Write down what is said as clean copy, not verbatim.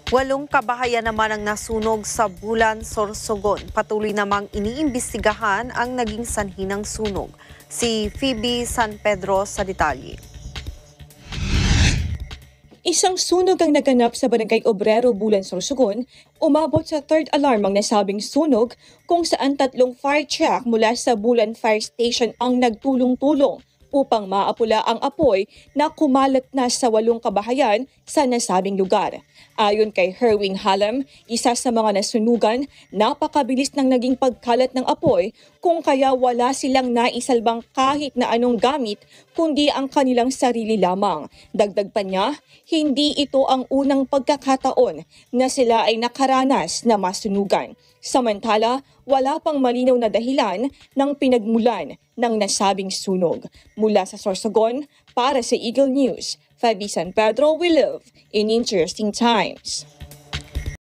8 kabahayan naman ang nasunog sa Bulan, Sorsogon. Patuloy namang iniimbestigahan ang naging sanhi ng sunog. Si Phoebe San Pedro sa detalye. Isang sunog ang naganap sa Barangay Obrero, Bulan, Sorsogon. Umabot sa third alarm ang nasabing sunog kung saan 3 fire truck mula sa Bulan Fire Station ang nagtulong-tulong upang maapula ang apoy na kumalat na sa 8 kabahayan sa nasabing lugar. Ayon kay Herwing Halam, isa sa mga nasunugan, napakabilis ng naging pagkalat ng apoy kung kaya wala silang naisalbang kahit na anong gamit kundi ang kanilang sarili lamang. Dagdag pa niya, hindi ito ang unang pagkakataon na sila ay nakaranas na masunugan. Samantala, wala pang malinaw na dahilan ng pinagmulan ng nasabing sunog. Mula sa Sorsogon, para sa Eagle News, Phoebe San Pedro, we live in interesting times.